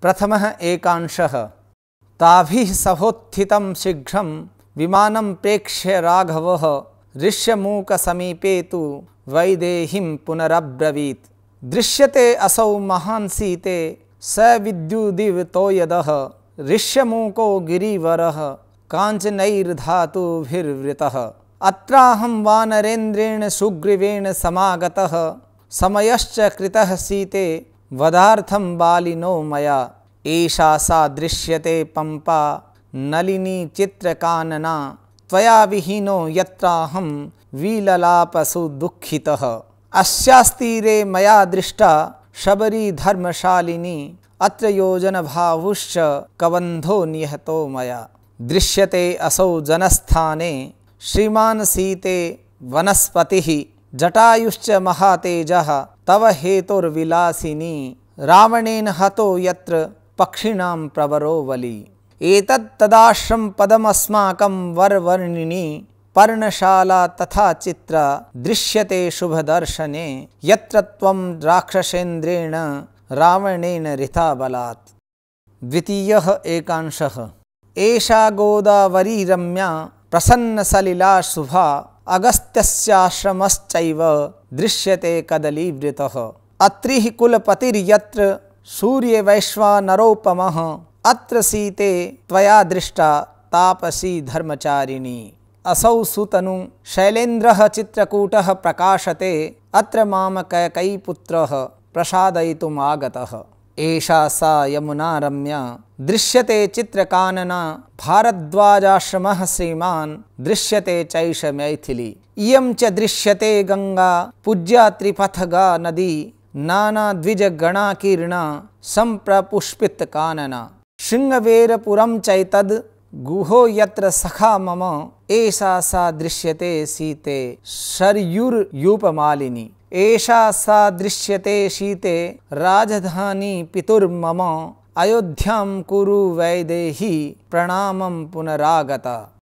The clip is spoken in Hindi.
प्रथमः एकांशः। ताभिः सहोत्थितं शीघ्रं विमानं प्रेक्ष्य राघवः ऋष्यमूकसमीपे तु वैदेहीं पुनरब्रवीत्। दृश्यते असौ महान् सीते स विद्युदिवतो यदः ऋष्यमूको गिरिवरः काञ्चनैर्धातुभिर्वृतः। अत्राहं वानरेन्द्रेण सुग्रीवेण समागतः समयश्च कृतः सीते वधार्थं बालिनो मया। एषा सा दृश्यते पंपा नलिनी चित्रकानना त्वया विहीनो यत्राहं विललापसु दुःखितः। अस्यास्तीरे मया दृष्टा शबरी धर्मशालिनी अत्र योजनभावुश्च कबन्धो निहतो मया। दृश्यते असौ जनस्थाने श्रीमान् सीते वनस्पतिः जटायुश्च महातेजः तव हेतुर्विलासिनी रावणेन हतो यत्र पक्षिणां प्रवरो बली। एतत्तदाश्रम पदमस्माकं वरवर्णिनी पर्णशाला तथा चित्र दृश्यते शुभदर्शने यत्र त्वं राक्षसेन्द्रेण रावणेन हृता बलात्। द्वितीयः एकांशः। एषा गोदावरी रम्या प्रसन्नसलिला शुभा अगस्त्यस्याश्रमश्चैव दृश्यते कदलीवृतः। अत्रिः कुलपतिर्यत्र सूर्यवैश्वानरोपमः अत्र सीते त्वया दृष्टा तापसी धर्मचारिणी। असौ सुतनु शैलेन्द्रः चित्रकूटः प्रकाशते अत्र माम कैकेयीपुत्रः प्रसादयितुम् आगतः। एषा सा यमुना रम्या दृश्यते चित्रकानना भारद्वाजाश्रमः श्रीमान् दृश्यते चैष मैथिली। इयं च दृश्यते गंगा पूज्या त्रिपथगा नदी नानाद्विजगणाकीर्णा सम्प्रपुष्पितकानना। शृङ्गवेरपुरं चैतद् गुहो यत्र सखा मम एषा सा दृश्यते सीते शर्युर्यूपमालिनी। एषा सा दृश्यते सीते राजधानी पितुर्मम अयोध्यां कुरु वैदेही प्रणामं पुनरागता।